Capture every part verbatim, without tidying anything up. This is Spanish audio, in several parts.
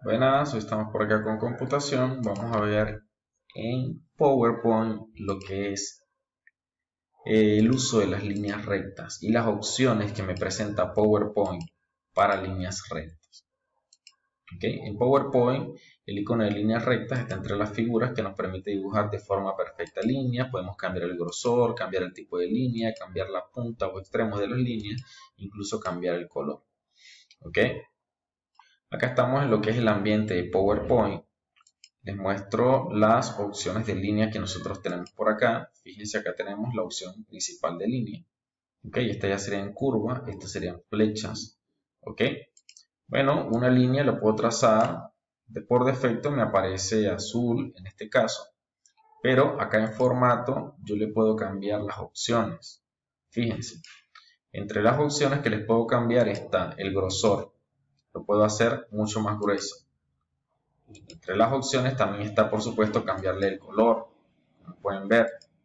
Buenas, hoy estamos por acá con computación. Vamos a ver en PowerPoint lo que es eh, el uso de las líneas rectas y las opciones que me presenta PowerPoint para líneas rectas. ¿Okay? En PowerPoint el icono de líneas rectas está entre las figuras que nos permite dibujar de forma perfecta líneas. Podemos cambiar el grosor, cambiar el tipo de línea, cambiar la punta o extremos de las líneas, incluso cambiar el color. ¿Okay? Acá estamos en lo que es el ambiente de PowerPoint. Les muestro las opciones de línea que nosotros tenemos por acá. Fíjense, acá tenemos la opción principal de línea. Ok, esta ya sería en curva, estas serían flechas. Ok, bueno, una línea la puedo trazar. De por defecto me aparece azul en este caso. Pero acá en formato yo le puedo cambiar las opciones. Fíjense, entre las opciones que les puedo cambiar está el grosor. Lo puedo hacer mucho más grueso. Entre las opciones también está, por supuesto, cambiarle el color, como pueden ver.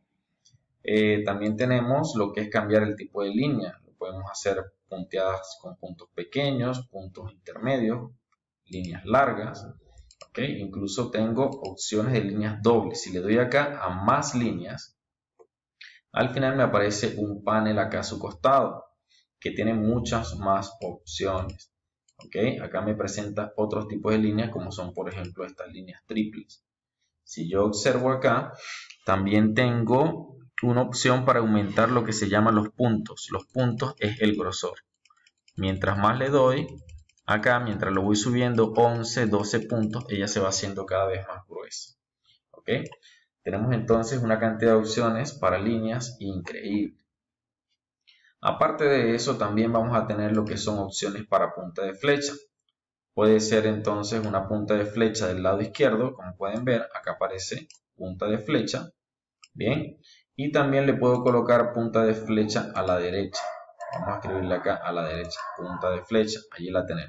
Eh, también tenemos lo que es cambiar el tipo de línea. Lo podemos hacer punteadas con puntos pequeños, puntos intermedios, líneas largas. ¿Okay? Incluso tengo opciones de líneas dobles. Si le doy acá a más líneas, al final me aparece un panel acá a su costado que tiene muchas más opciones. ¿Okay? Acá me presenta otros tipos de líneas como son, por ejemplo, estas líneas triples. Si yo observo acá, también tengo una opción para aumentar lo que se llama los puntos. Los puntos es el grosor. Mientras más le doy, acá mientras lo voy subiendo once, doce puntos, ella se va haciendo cada vez más gruesa. ¿Ok? Tenemos entonces una cantidad de opciones para líneas increíble. Aparte de eso, también vamos a tener lo que son opciones para punta de flecha. Puede ser entonces una punta de flecha del lado izquierdo, como pueden ver, acá aparece punta de flecha, bien, y también le puedo colocar punta de flecha a la derecha. Vamos a escribirle acá a la derecha, punta de flecha, allí la tenemos.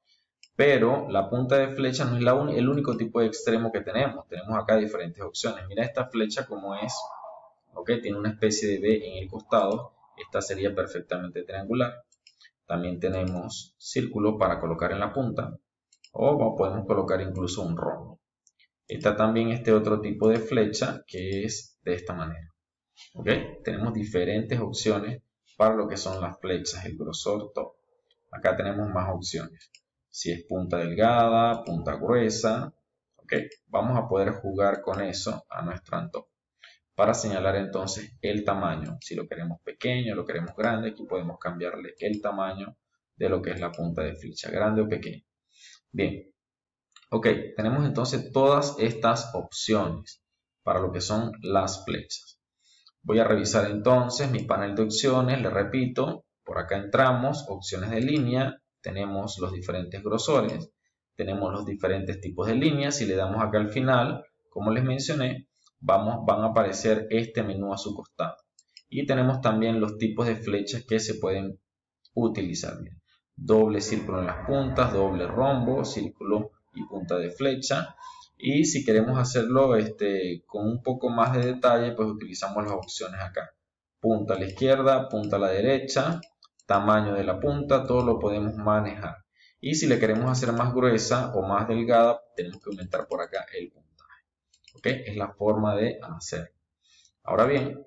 Pero la punta de flecha no es la un, el único tipo de extremo que tenemos, tenemos acá diferentes opciones. Mira esta flecha como es, ok, tiene una especie de V en el costado, esta sería perfectamente triangular. También tenemos círculo para colocar en la punta o podemos colocar incluso un rombo. Está también este otro tipo de flecha que es de esta manera. ¿Ok? Tenemos diferentes opciones para lo que son las flechas, el grosor, todo. Acá tenemos más opciones. Si es punta delgada, punta gruesa. ¿Ok? Vamos a poder jugar con eso a nuestro antojo. Para señalar entonces el tamaño, si lo queremos pequeño, lo queremos grande, aquí podemos cambiarle el tamaño de lo que es la punta de flecha, grande o pequeño. Bien, ok, tenemos entonces todas estas opciones para lo que son las flechas. Voy a revisar entonces mi panel de opciones, le repito, por acá entramos, opciones de línea, tenemos los diferentes grosores, tenemos los diferentes tipos de líneas, si le damos acá al final, como les mencioné, vamos, van a aparecer este menú a su costado. Y tenemos también los tipos de flechas que se pueden utilizar. Bien, doble círculo en las puntas, doble rombo, círculo y punta de flecha. Y si queremos hacerlo este, con un poco más de detalle, pues utilizamos las opciones acá. Punta a la izquierda, punta a la derecha, tamaño de la punta, todo lo podemos manejar. Y si le queremos hacer más gruesa o más delgada, tenemos que aumentar por acá el puntaje. ¿Ok? Es la forma de hacer. Ahora bien,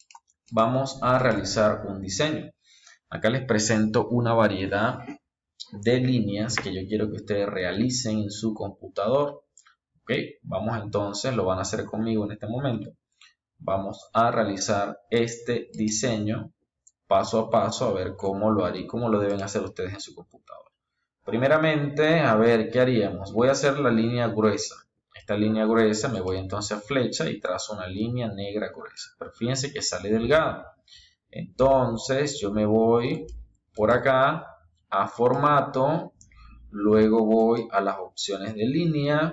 vamos a realizar un diseño. Acá les presento una variedad de líneas que yo quiero que ustedes realicen en su computador. Ok, vamos entonces, lo van a hacer conmigo en este momento. Vamos a realizar este diseño paso a paso a ver cómo lo haré, cómo lo deben hacer ustedes en su computador. Primeramente, a ver, ¿qué haríamos? Voy a hacer la línea gruesa. Esta línea gruesa me voy entonces a flecha y trazo una línea negra gruesa. Pero fíjense que sale delgada. Entonces yo me voy por acá a formato, luego voy a las opciones de línea,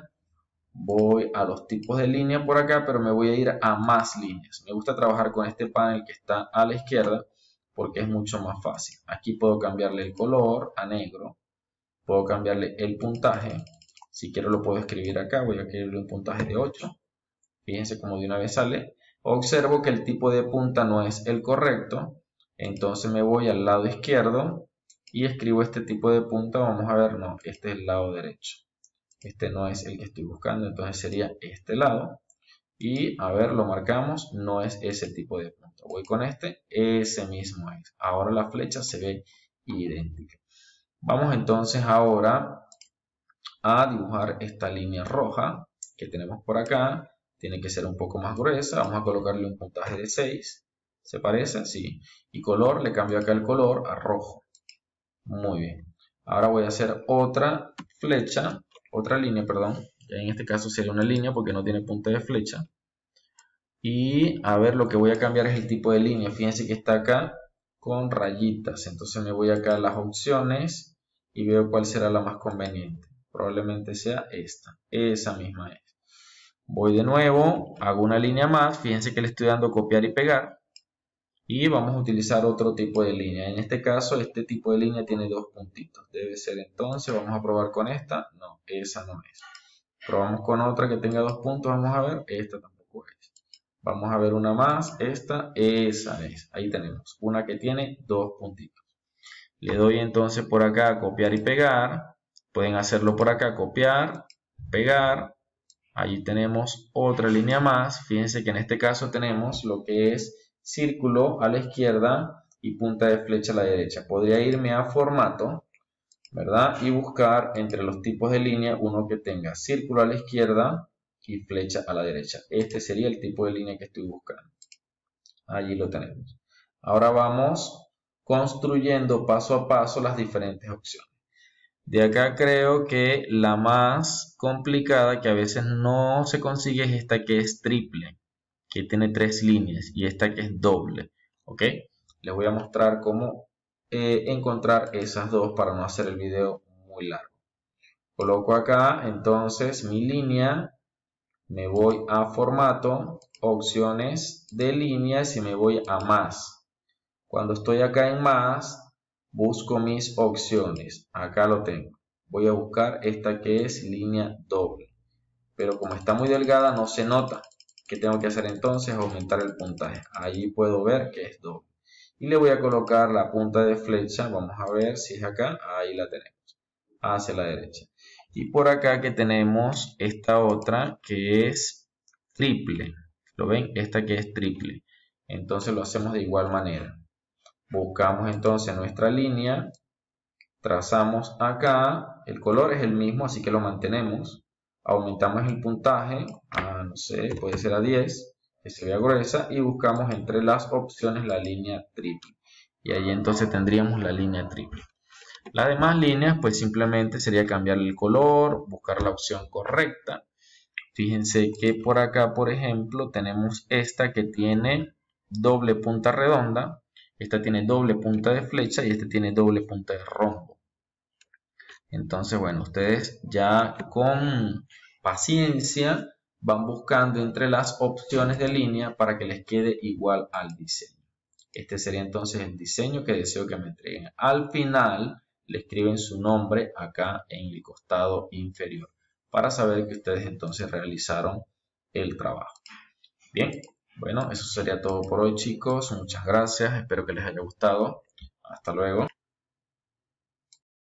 voy a los tipos de línea por acá, pero me voy a ir a más líneas. Me gusta trabajar con este panel que está a la izquierda porque es mucho más fácil. Aquí puedo cambiarle el color a negro, puedo cambiarle el puntaje. Si quiero lo puedo escribir acá, voy a escribirle un puntaje de ocho. Fíjense cómo de una vez sale. Observo que el tipo de punta no es el correcto, entonces me voy al lado izquierdo y escribo este tipo de punta. Vamos a ver, no, este es el lado derecho. Este no es el que estoy buscando, entonces sería este lado. Y a ver, lo marcamos, no es ese tipo de punto. Voy con este, ese mismo es. Ahora la flecha se ve idéntica. Vamos entonces ahora a dibujar esta línea roja que tenemos por acá. Tiene que ser un poco más gruesa. Vamos a colocarle un puntaje de seis. ¿Se parece? Sí. Y color, le cambio acá el color a rojo. Muy bien. Ahora voy a hacer otra flecha, otra línea, perdón. En este caso sería una línea porque no tiene punta de flecha. Y a ver, lo que voy a cambiar es el tipo de línea. Fíjense que está acá con rayitas. Entonces me voy acá a las opciones y veo cuál será la más conveniente. Probablemente sea esta. Esa misma es. Voy de nuevo, hago una línea más. Fíjense que le estoy dando copiar y pegar. Y vamos a utilizar otro tipo de línea. En este caso, este tipo de línea tiene dos puntitos. Debe ser entonces, vamos a probar con esta. No, esa no es. Probamos con otra que tenga dos puntos. Vamos a ver, esta tampoco es. Vamos a ver una más, esta, esa es. Ahí tenemos una que tiene dos puntitos. Le doy entonces por acá a copiar y pegar. Pueden hacerlo por acá, copiar, pegar. Allí tenemos otra línea más. Fíjense que en este caso tenemos lo que es círculo a la izquierda y punta de flecha a la derecha. Podría irme a formato, ¿verdad? Y buscar entre los tipos de línea uno que tenga círculo a la izquierda y flecha a la derecha. Este sería el tipo de línea que estoy buscando. Allí lo tenemos. Ahora vamos construyendo paso a paso las diferentes opciones. De acá creo que la más complicada, que a veces no se consigue, es esta que es triple, que tiene tres líneas, y esta que es doble. ¿Ok? Les voy a mostrar cómo eh, encontrar esas dos para no hacer el video muy largo. Coloco acá entonces mi línea. Me voy a formato, opciones de líneas y me voy a más. Cuando estoy acá en más, busco mis opciones. Acá lo tengo. Voy a buscar esta que es línea doble. Pero como está muy delgada no se nota. ¿Qué tengo que hacer entonces? Aumentar el puntaje. Ahí puedo ver que es doble. Y le voy a colocar la punta de flecha. Vamos a ver si es acá. Ahí la tenemos. Hacia la derecha. Y por acá que tenemos esta otra que es triple. ¿Lo ven? Esta que es triple. Entonces lo hacemos de igual manera. Buscamos entonces nuestra línea. Trazamos acá. El color es el mismo, así que lo mantenemos. Aumentamos el puntaje a, no sé, puede ser a diez. Que se vea gruesa. Y buscamos entre las opciones la línea triple. Y ahí entonces tendríamos la línea triple. Las demás líneas pues simplemente sería cambiar el color, buscar la opción correcta. Fíjense que por acá, por ejemplo, tenemos esta que tiene doble punta redonda, esta tiene doble punta de flecha y esta tiene doble punta de rombo. Entonces, bueno, ustedes ya con paciencia van buscando entre las opciones de línea para que les quede igual al diseño. Este sería entonces el diseño que deseo que me entreguen. Al final le escriben su nombre acá en el costado inferior para saber que ustedes entonces realizaron el trabajo. Bien, bueno, eso sería todo por hoy, chicos. Muchas gracias, espero que les haya gustado. Hasta luego.